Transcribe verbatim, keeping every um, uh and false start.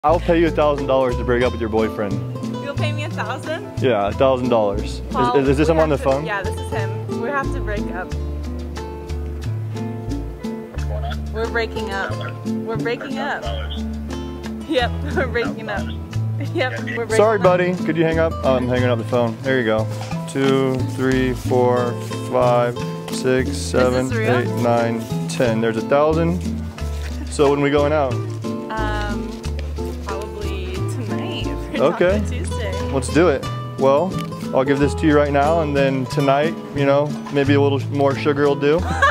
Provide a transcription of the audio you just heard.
I'll pay you a thousand dollars to break up with your boyfriend. You'll pay me a thousand? Yeah, a thousand dollars. Is, is, is this him on the to, phone? Yeah, this is him. We have to break up. What's going on? We're breaking up. We're breaking up. Yep, we're breaking up. Yep, we're breaking Sorry, up. buddy. Could you hang up? Oh, I'm hanging up the phone. There you go. Two, three, four, five, six, seven, eight, nine, ten. There's a thousand. So when we going out? Um, probably tonight. Okay. Taco Tuesday. Let's do it. Well, I'll give this to you right now, and then tonight, you know, maybe a little more sugar will do.